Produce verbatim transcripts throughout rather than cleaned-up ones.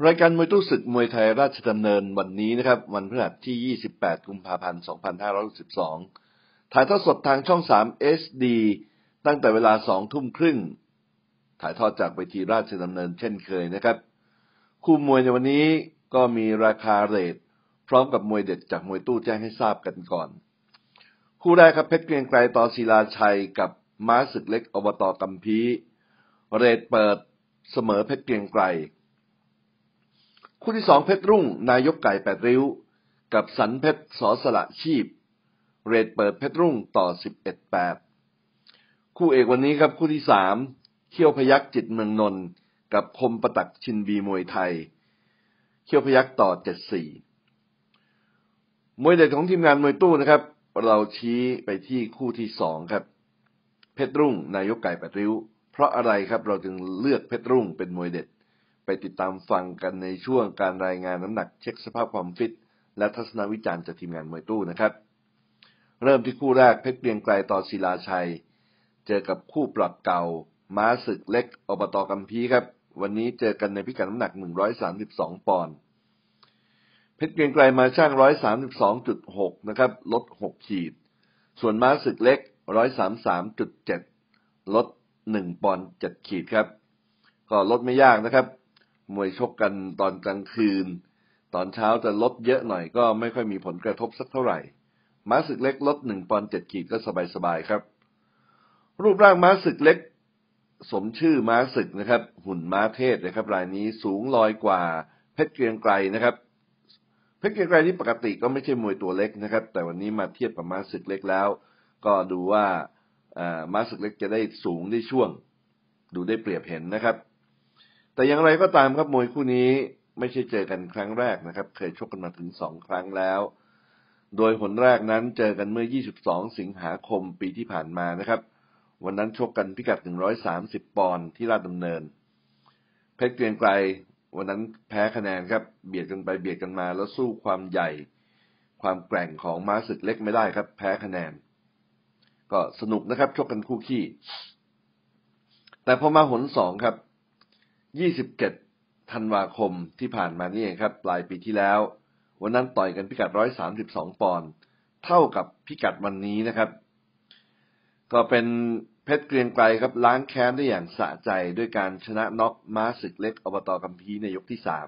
รายการมวยตู้ศึกมวยไทยราชดำเนินวันนี้นะครับวันพฤหัสที่ยี่สิบแปดกุมภาพันธ์สองพันห้าร้อยหกสิบสองถ่ายทอดสดทางช่องสาม เอช ดี ตั้งแต่เวลาสองทุ่มครึ่งถ่ายทอดจากเวทีราชดำเนินเช่นเคยนะครับคู่มวยในวันนี้ก็มีราคาเรทพร้อมกับมวยเด็ดจากมวยตู้แจ้งให้ทราบกันก่อนคู่แรกครับเพชรเกรียงไกรต่อศิลาชัยกับม้าศึกเล็กอบต.กัมพีเรทเปิดเสมอเพชรเกรียงไกรคู่ที่สองเพชรรุ่งนายกไก่แปดริ้วกับสันเพชรสอสละชีพเรทเปิดเพชรรุ่งต่อ สิบเอ็ดแปด คู่เอกวันนี้ครับคู่ที่สามเขี้ยวพยัคฆ์จิตเมืองนนท์กับคมประตักชินบีมวยไทยเขี้ยวพยัคฆ์ต่อ เจ็ดสี่ มวยเด็ดของทีมงานมวยตู้นะครับเราชี้ไปที่คู่ที่สองครับเพชรรุ่งนายกไก่แปดริ้วเพราะอะไรครับเราจึงเลือกเพชรรุ่งเป็นมวยเด็ดไปติดตามฟังกันในช่วงการรายงานน้ำหนักเช็คสภาพความฟิตและทัศนวิจารณ์จากทีมงานมวยตู้นะครับเริ่มที่คู่แรกเพชรเกรียงไกรต่อศิลาชัยเจอกับคู่ปรับเก่าม้าศึกเล็กอบต.กัมพีครับวันนี้เจอกันในพิกัดน้ำหนักหนึ่งร้อยสามสิบสองปอนด์เพชรเกรียงไกรมาช่าง หนึ่งร้อยสามสิบสองจุดหก นะครับลดหกขีดส่วนม้าศึกเล็ก หนึ่งร้อยสามสิบสามจุดเจ็ด ลดหนึ่งปอนด์เจ็ดขีดครับก็ลดไม่ยากนะครับมวยชกกันตอนกลางคืนตอนเช้าจะลดเยอะหน่อยก็ไม่ค่อยมีผลกระทบสักเท่าไหร่ม้าศึกเล็กลดหนึ่งปอนด์เจ็ดขีดก็สบายๆครับรูปร่างม้าศึกเล็กสมชื่อม้าศึกนะครับหุ่นม้าเทศนะครับรายนี้สูงลอยกว่าเพชรเกรียงไกรนะครับเพชรเกรียงไกรที่ปกติก็ไม่ใช่มวยตัวเล็กนะครับแต่วันนี้มาเทียบกับม้าศึกเล็กแล้วก็ดูว่าม้าศึกเล็กจะได้สูงได้ช่วงดูได้เปรียบเห็นนะครับแต่อย่างไรก็ตามครับมวยคู่นี้ไม่ใช่เจอกันครั้งแรกนะครับเคยชกกันมาถึงสองครั้งแล้วโดยหนแรกนั้นเจอกันเมื่อยี่สิบสองสิงหาคมปีที่ผ่านมานะครับวันนั้นชกกันพิกัดหนึ่งร้อยสามสิบปอนด์ที่ราชดำเนินเพชรเกรียงไกรวันนั้นแพ้คะแนนครับเบียดกันไปเบียดกันมาแล้วสู้ความใหญ่ความแกร่งของม้าศึกเล็กไม่ได้ครับแพ้คะแนนก็สนุกนะครับชกกันคู่ขี้แต่พอมาหนสองครับยี่สิบเจ็ดธันวาคมที่ผ่านมานี่เองครับปลายปีที่แล้ววันนั้นต่อยกันพิกัดหนึ่งร้อยสามสิบสองปอนด์เท่ากับพิกัดวันนี้นะครับก็เป็นเพชรเกรียงไกรครับล้างแค้นได้อย่างสะใจด้วยการชนะน็อกม้าศึกเล็กอบต.กัมพีในยกที่สาม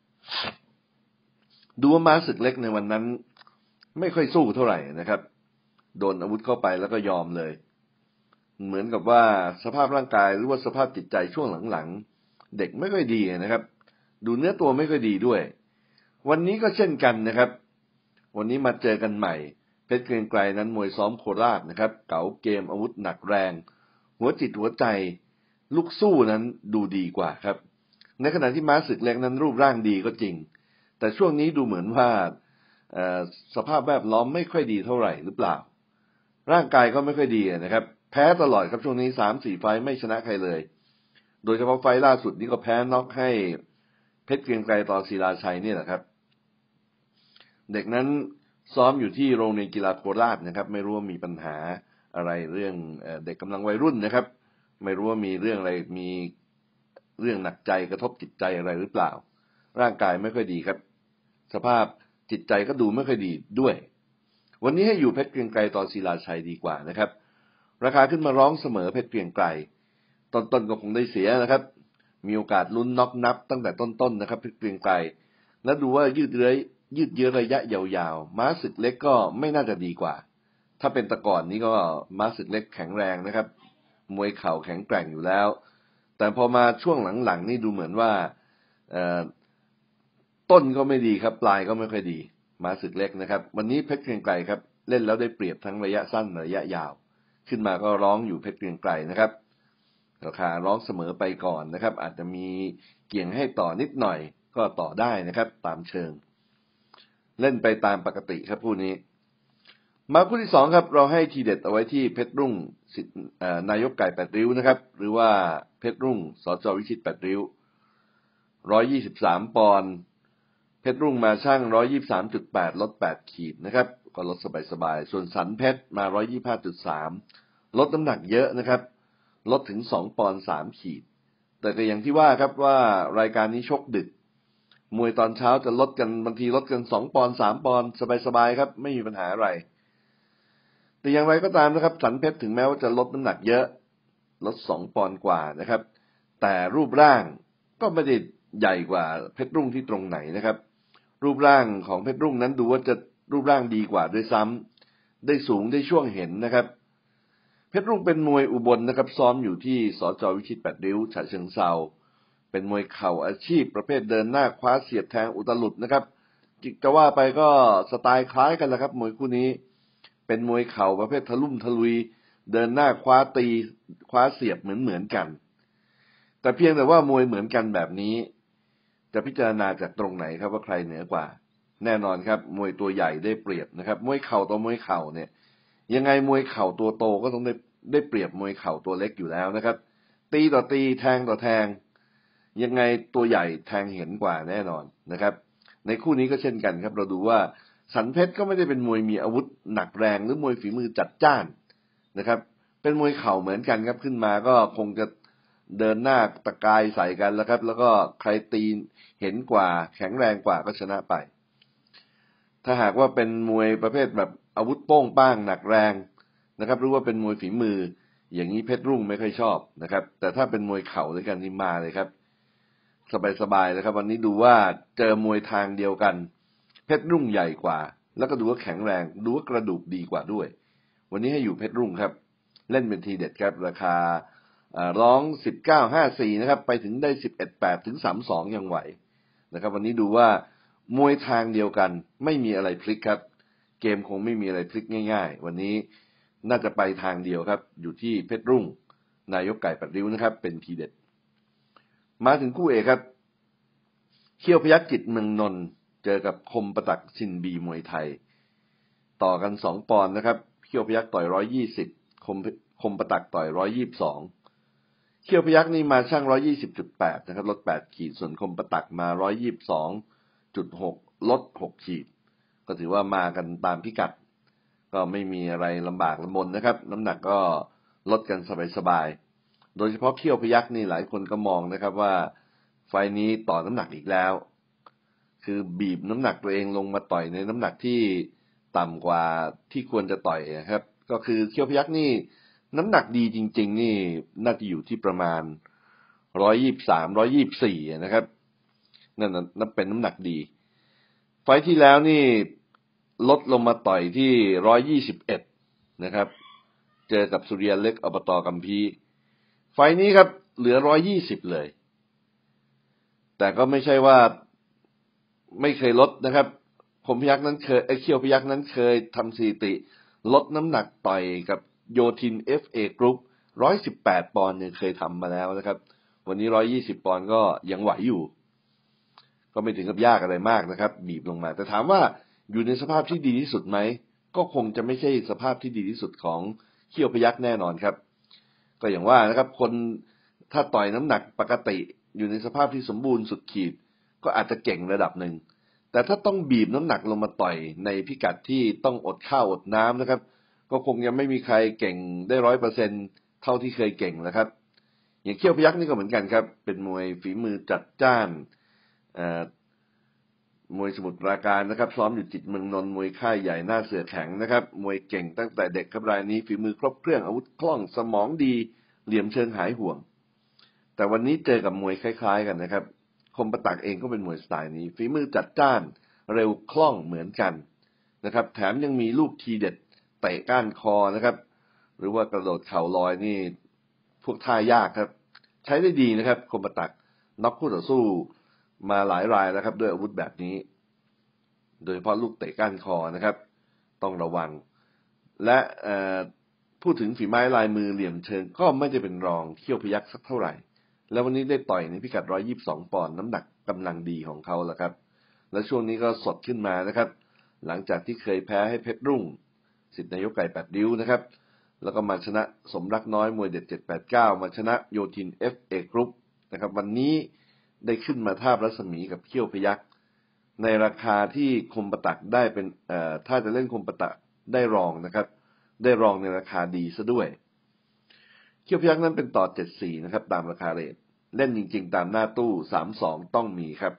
ดูว่าม้าศึกเล็กในวันนั้นไม่ค่อยสู้เท่าไหร่นะครับโดนอาวุธเข้าไปแล้วก็ยอมเลยเหมือนกับว่าสภาพร่างกายหรือว่าสภาพจิตใจช่วงหลังๆเด็กไม่ค่อยดีนะครับดูเนื้อตัวไม่ค่อยดีด้วยวันนี้ก็เช่นกันนะครับวันนี้มาเจอกันใหม่เพชรเกรียงไกรนั้นมวยซ้อมโคราชนะครับเก๋าเกมอาวุธหนักแรงหัวจิตหัวใจลูกสู้นั้นดูดีกว่าครับในขณะที่ม้าศึกเล็กนั้นรูปร่างดีก็จริงแต่ช่วงนี้ดูเหมือนว่าสภาพแวดล้อมไม่ค่อยดีเท่าไหร่หรือเปล่าร่างกายก็ไม่ค่อยดีนะครับแพ้ตลอดครับช่วงนี้ สามสี่ ไฟไม่ชนะใครเลยโดยเฉพาะไฟล่าสุดนี้ก็แพ้น็อกให้เพชรเกรียงไกรต่อศิลาชัยนี่แหละครับเด็กนั้นซ้อมอยู่ที่โรงเรียนกีฬาโคราชนะครับไม่รู้ว่ามีปัญหาอะไรเรื่องเด็กกำลังวัยรุ่นนะครับไม่รู้ว่ามีเรื่องอะไรมีเรื่องหนักใจกระทบจิตใจอะไรหรือเปล่าร่างกายไม่ค่อยดีครับสภาพจิตใจก็ดูไม่ค่อยดีด้วยวันนี้ให้อยู่เพชรเกรียงไกรต่อศิลาชัยดีกว่านะครับราคาขึ้นมาร้องเสมอเพชรเกรียงไกรต้นๆก็คงได้เสียนะครับมีโอกาสลุ้นน็อกนับตั้งแต่ต้นๆนะครับเพชรเกรียงไกรและดูว่ายืดเยื้อยืดเยื้อระยะยาวๆม้าศึกเล็กก็ไม่น่าจะดีกว่าถ้าเป็นแต่ก่อนนี้ก็ม้าศึกเล็กแข็งแรงนะครับมวยเข่าแข็งแกร่งอยู่แล้วแต่พอมาช่วงหลังๆนี่ดูเหมือนว่าต้นก็ไม่ดีครับปลายก็ไม่ค่อยดีม้าศึกเล็กนะครับวันนี้เพชรเกรียงไกรครับเล่นแล้วได้เปรียบทั้งระยะสั้นระยะยาวขึ้นมาก็ร้องอยู่เพชรเกรียงไกรนะครับราคาร้องเสมอไปก่อนนะครับอาจจะมีเกี่ยงให้ต่อนิดหน่อยก็ต่อได้นะครับตามเชิงเล่นไปตามปกติครับคู่นี้มาคู่ที่สองครับเราให้ทีเด็ดเอาไว้ที่เพชรรุ่งนายกไก่แปดริ้วนะครับหรือว่าเพชรรุ่งสจ.วิชิตแปดริ้วหนึ่งร้อยยี่สิบสามปอนด์เพชรรุ่งมาช่าง หนึ่งร้อยยี่สิบสามจุดแปด ลดแปดขีดนะครับก็ลดสบายๆส่วนสันเพชรมา หนึ่งร้อยยี่สิบห้าจุดสาม ลดน้ำหนักเยอะนะครับลดถึงสองปอนด์สามขีดแต่ก็อย่างที่ว่าครับว่ารายการนี้ชกดึกมวยตอนเช้าจะลดกันบางทีลดกันสองปอนด์สามปอนด์สบายๆครับไม่มีปัญหาอะไรแต่อย่างไรก็ตามนะครับสันเพชรถึงแม้ว่าจะลดน้ำหนักเยอะลดสองปอนด์กว่านะครับแต่รูปร่างก็ไม่ได้ใหญ่กว่าเพชรรุ่งที่ตรงไหนนะครับรูปร่างของเพชรรุ่งนั้นดูว่าจะรูปร่างดีกว่าด้วยซ้ำได้สูงได้ช่วงเห็นนะครับเพชรรุ่งเป็นมวยอุบลนะครับซ้อมอยู่ที่สจ.วิชิตแปดริ้วฉะเชิงเทราเป็นมวยเข่าอาชีพประเภทเดินหน้าคว้าเสียบแทงอุตลุดนะครับจะว่าไปก็สไตล์คล้ายกันแหละครับมวยคู่นี้เป็นมวยเข่าประเภททะลุ่มทะลุยเดินหน้าคว้าตีคว้าเสียบเหมือนเหมือนกันแต่เพียงแต่ว่ามวยเหมือนกันแบบนี้จะพิจารณาจากตรงไหนครับว่าใครเหนือกว่าแน่นอนครับมวยตัวใหญ่ได้เปรียบนะครับมวยเข่าต่อมวยเข่าเนี่ยยังไงมวยเข่าตัวโตก็ต้องได้ได้เปรียบมวยเข่าตัวเล็กอยู่แล้วนะครับตีต่อตีแทงต่อแทงยังไงตัวใหญ่แทงเห็นกว่าแน่นอนนะครับในคู่นี้ก็เช่นกันครับเราดูว่าสันเพชรก็ไม่ได้เป็นมวยมีอาวุธหนักแรงหรือมวยฝีมือจัดจ้านนะครับเป็นมวยเข่าเหมือนกันครับขึ้นมาก็คงจะเดินหน้าตะกายใส่กันแล้วครับแล้วก็ใครตีเห็นกว่าแข็งแรงกว่าก็ชนะไปถ้าหากว่าเป็นมวยประเภทแบบอาวุธโป้งป้างหนักแรงนะครับหรือว่าเป็นมวยฝีมืออย่างนี้เพชรรุ่งไม่ค่อยชอบนะครับแต่ถ้าเป็นมวยเข่าด้วยกันนี่มาเลยครับสบายๆนะครับวันนี้ดูว่าเจอมวยทางเดียวกันเพชรรุ่งใหญ่กว่าแล้วก็ดูว่าแข็งแรงดูว่ากระดูกดีกว่าด้วยวันนี้ให้อยู่เพชรรุ่งครับเล่นเป็นทีเด็ดครับราคาร้องสิบเก้า ห้าสี่นะครับไปถึงได้สิบเอ็ด แปดถึงสามสิบสองยังไหวนะครับวันนี้ดูว่ามวยทางเดียวกันไม่มีอะไรพลิกครับเกมคงไม่มีอะไรพลิกง่ายๆวันนี้น่าจะไปทางเดียวครับอยู่ที่เพชรรุ่งนายกไก่แปดริ้วนะครับเป็นทีเด็ดมาถึงคู่เอกครับเขี้ยวพยัคฆ์จิตเมืองนนท์เจอกับคมประตักซินบีมวยไทยต่อกันสองปอนด์นะครับเขี้ยวพยัคฆ์ต่อยหนึ่งร้อยยี่สิบคมคมประตักต่อยหนึ่งร้อยยี่สิบสองเขี้ยวพยัคฆ์นี่มาชั่ง หนึ่งร้อยยี่สิบจุดแปด นะครับลดแปดขีดส่วนคมประตักมา หนึ่งร้อยยี่สิบสองจุดหก ลดหกขีดก็ถือว่ามากันตามพิกัดก็ไม่มีอะไรลำบากลำบนนะครับน้ำหนักก็ลดกันสบายๆโดยเฉพาะเขี้ยวพยัคฆ์นี่หลายคนก็มองนะครับว่าไฟนี้ต่อน้ำหนักอีกแล้วคือบีบน้ำหนักตัวเองลงมาต่อยในน้ำหนักที่ต่ำกว่าที่ควรจะต่อยนะครับก็คือเขี้ยวพยัคฆ์นี่น้ำหนักดีจริงๆนี่น่าจะอยู่ที่ประมาณหนึ่งร้อยยี่สิบสาม หนึ่งร้อยยี่สิบสี่นะครับนั่นนั่นเป็นน้ำหนักดีไฟที่แล้วนี่ลดลงมาต่อยที่หนึ่งร้อยยี่สิบเอ็ดนะครับเจอกับสุริยะเล็กอบต.กัมพีไฟนี้ครับเหลือหนึ่งร้อยยี่สิบเลยแต่ก็ไม่ใช่ว่าไม่เคยลดนะครับคมพยัคฆ์นั้นเคยไอ้เขี้ยวพยัคฆ์นั้นเคยทำสถิติลดน้ำหนักต่อยกับโยธิน เอฟ เอ Group หนึ่งร้อยสิบแปดปอนด์ยังเคยทำมาแล้วนะครับวันนี้หนึ่งร้อยยี่สิบปอนด์ก็ยังไหวอยู่ก็ไม่ถึงกับยากอะไรมากนะครับบีบลงมาแต่ถามว่าอยู่ในสภาพที่ดีที่สุดไหมก็คงจะไม่ใช่สภาพที่ดีที่สุดของเขี้ยวพยัคฆ์แน่นอนครับก็อย่างว่านะครับคนถ้าต่อยน้ำหนักปกติอยู่ในสภาพที่สมบูรณ์สุดขีดก็อาจจะเก่งระดับหนึ่งแต่ถ้าต้องบีบน้ำหนักลงมาต่อยในพิกัดที่ต้องอดข้าวอดน้ำนะครับก็คงยังไม่มีใครเก่งได้ร้อยเปอร์เซ็นต์เท่าที่เคยเก่งนะครับอย่างเขี้ยวพยัคฆ์นี่ก็เหมือนกันครับเป็นมวยฝีมือจัดจ้านมวยสมุทรปราการนะครับซ้อมอยู่จิตเมืองนนท์มวยค่ายใหญ่หน้าเสือแข็งนะครับมวยเก่งตั้งแต่เด็กครับรายนี้ฝีมือครบเครื่องอาวุธคล่องสมองดีเหลี่ยมเชิงหายห่วงแต่วันนี้เจอกับมวยคล้ายๆกันนะครับคมประตักเองก็เป็นมวยสไตล์นี้ฝีมือจัดจ้านเร็วคล่องเหมือนกันนะครับแถมยังมีลูกทีเด็ดเตะก้านคอนะครับหรือว่ากระโดดเข่าลอยนี่พวกท่ายากครับใช้ได้ดีนะครับคมประตักน็อกคู่ต่อสู้มาหลายรายแล้วครับด้วยอาวุธแบบนี้โดยเฉพาะลูกเตะก้านคอนะครับต้องระวังและพูดถึงฝีไม้ลายมือเหลี่ยมเชิงก็ไม่ได้เป็นรองเขี้ยวพยัคฆ์สักเท่าไหร่แล้ววันนี้ได้ต่อยในพิกัดหนึ่งร้อยยี่สิบสองปอนด์น้ำหนักกำลังดีของเขาแล้วครับและช่วงนี้ก็สดขึ้นมานะครับหลังจากที่เคยแพ้ให้เพชรรุ่งศิษย์นายกไก่แปดริ้วนะครับแล้วก็มาชนะสมรักน้อยมวยเด็ดเจ็ดแปดเก้ามาชนะโยธิน เอฟ เอ Group นะครับวันนี้ได้ขึ้นมาทาบรัศมีกับเขี้ยวพยัคฆ์ในราคาที่คมประตักได้เป็นเอ่อถ้าจะเล่นคมประตักได้รองนะครับได้รองในราคาดีซะด้วยเขี้ยวพยัคฆ์นั้นเป็นต่อเจ็ดสิบสี่นะครับตามราคาเรทเล่นจริงๆตามหน้าตู้สามสิบสองต้องมีครับ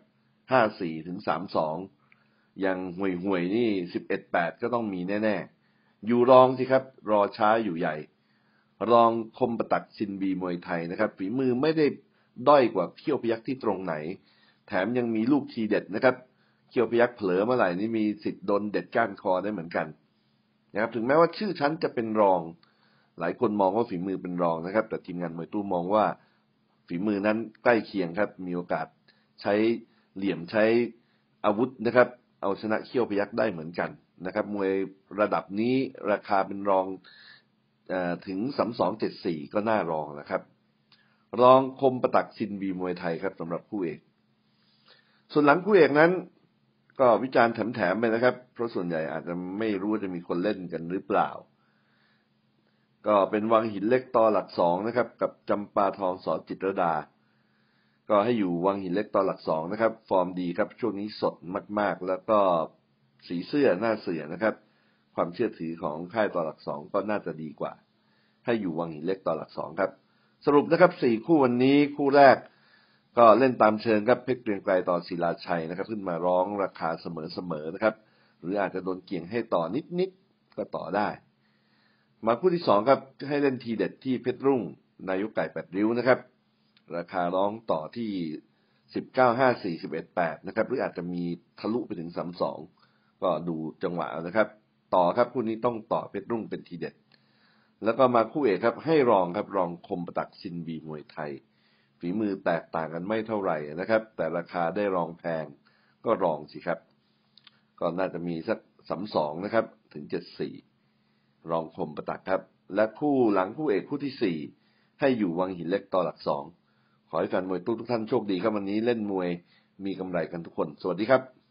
ห้าสี่ถึงสามสองอย่างห่วยห่วยนี่สิบเอ็ดแปดก็ต้องมีแน่ๆอยู่รองสิครับรอช้าอยู่ใหญ่รองคมประตักซินบีมวยไทยนะครับฝีมือไม่ได้ด้อยกว่าเขี้ยวพยัคฆ์ที่ตรงไหนแถมยังมีลูกทีเด็ดนะครับเขี้ยวพยัคฆ์เผลอเมื่อไหร่นี่มีสิทธิ์โดนเด็ดก้านคอได้เหมือนกันนะครับถึงแม้ว่าชื่อชั้นจะเป็นรองหลายคนมองว่าฝีมือเป็นรองนะครับแต่ทีมงานมวยตู้มองว่าฝีมือนั้นใกล้เคียงครับมีโอกาสใช้เหลี่ยมใช้อาวุธนะครับเอาชนะเขี้ยวพยัคฆ์ได้เหมือนกันนะครับมวยระดับนี้ราคาเป็นรองเอ่อถึงสามสองเจ็ดสี่ก็น่ารองนะครับรองคมประตักซินบีมวยไทยครับสำหรับคู่เอกส่วนหลังคู่เอกนั้นก็วิจารณ์แถมๆไปนะครับเพราะส่วนใหญ่อาจจะไม่รู้ว่าจะมีคนเล่นกันหรือเปล่าก็เป็นวังหินเล็กต่อหลักสองนะครับกับจำปาทองสอจิตรดาก็ให้อยู่วังหินเล็กต่อหลักสองนะครับฟอร์มดีครับช่วงนี้สดมากๆแล้วก็สีเสื้อหน้าเสือนะครับความเชื่อถือของค่ายต่อหลักสองก็น่าจะดีกว่าให้อยู่วังหินเล็กต่อหลักสองครับสรุปนะครับสี่คู่วันนี้คู่แรกก็เล่นตามเชิงครับเพชรเกรียงไกรต่อศิลาชัยนะครับขึ้นมาร้องราคาเสมอๆนะครับหรืออาจจะโดนเกี่ยงให้ต่อนิดๆก็ต่อได้มาคู่ที่สองครับให้เล่นทีเด็ดที่เพชรรุ่งนายกไก่แปดริ้วนะครับราคาร้องต่อที่สิบเก้า ห้า สี่ สิบเอ็ด แปดนะครับหรืออาจจะมีทะลุไปถึงสามสองก็ดูจังหวะนะครับต่อครับคู่นี้ต้องต่อเพชรรุ่งเป็นทีเด็ดแล้วก็มาคู่เอกครับให้รองครับรองคมประตักซินบีมวยไทยฝีมือแตกต่างกันไม่เท่าไหร่นะครับแต่ราคาได้รองแพงก็รองสิครับก็น่าจะมีสักสามสองนะครับถึงเจ็ดสี่รองคมประตักครับและคู่หลังคู่เอกคู่ที่สี่ให้อยู่วังหินเล็กต่อหลักสองขอให้แฟนมวยทุกท่านโชคดีครับวันนี้เล่นมวยมีกำไรกันทุกคนสวัสดีครับ